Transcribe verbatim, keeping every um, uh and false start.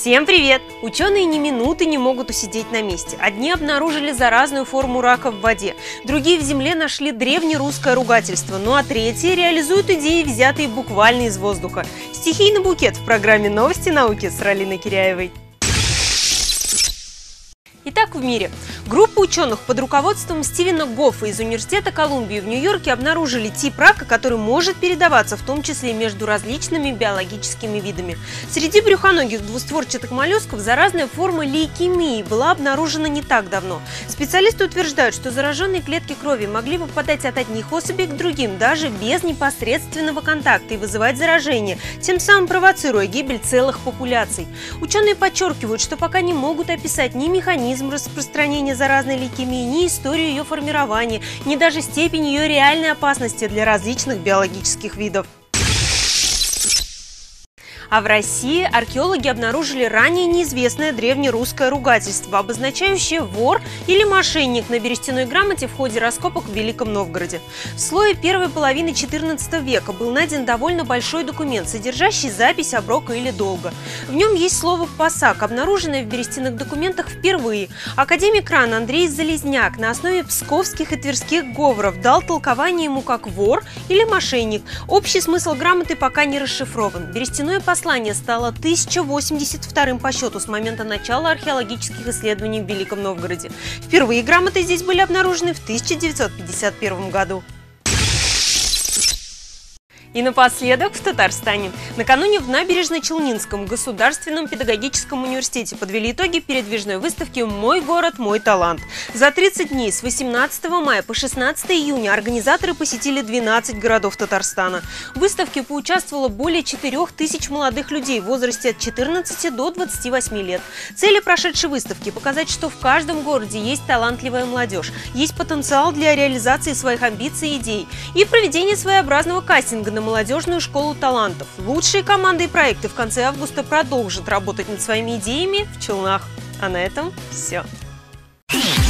Всем привет! Ученые ни минуты не могут усидеть на месте. Одни обнаружили заразную форму рака в воде, другие в земле нашли древнерусское ругательство, ну а третьи реализуют идеи, взятые буквально из воздуха. Стихийный букет в программе «Новости науки» с Ралиной Киряевой. Итак, в мире. Группа ученых под руководством Стивена Гоффа из Университета Колумбии в Нью-Йорке обнаружили тип рака, который может передаваться в том числе между различными биологическими видами. Среди брюхоногих двустворчатых моллюсков заразная форма лейкемии была обнаружена не так давно. Специалисты утверждают, что зараженные клетки крови могли попадать от одних особей к другим, даже без непосредственного контакта, и вызывать заражение, тем самым провоцируя гибель целых популяций. Ученые подчеркивают, что пока не могут описать ни механизм распространения заразной лейкемии, ни историю ее формирования, ни даже степень ее реальной опасности для различных биологических видов. А в России археологи обнаружили ранее неизвестное древнерусское ругательство, обозначающее «вор» или «мошенник» на берестяной грамоте в ходе раскопок в Великом Новгороде. В слое первой половины четырнадцатого века был найден довольно большой документ, содержащий запись оброка или долга. В нем есть слово «посак», обнаруженное в берестяных документах впервые. Академик РАН Андрей Залезняк на основе псковских и тверских говоров дал толкование ему как «вор» или «мошенник». Общий смысл грамоты пока не расшифрован. Берестяное послание Послание стало тысяча восемьдесят вторым по счету с момента начала археологических исследований в Великом Новгороде. Впервые грамоты здесь были обнаружены в тысяча девятьсот пятьдесят первом году. И напоследок в Татарстане. Накануне в Набережно-Челнинском государственном педагогическом университете подвели итоги передвижной выставки «Мой город, мой талант». За тридцать дней с восемнадцатого мая по шестнадцатое июня организаторы посетили двенадцать городов Татарстана. В выставке поучаствовало более четырёх тысяч молодых людей в возрасте от четырнадцати до двадцати восьми лет. Цели прошедшей выставки – показать, что в каждом городе есть талантливая молодежь, есть потенциал для реализации своих амбиций и идей, и проведение своеобразного кастинга на молодежную школу талантов. Лучшие команды и проекты в конце августа продолжат работать над своими идеями в Челнах. А на этом все.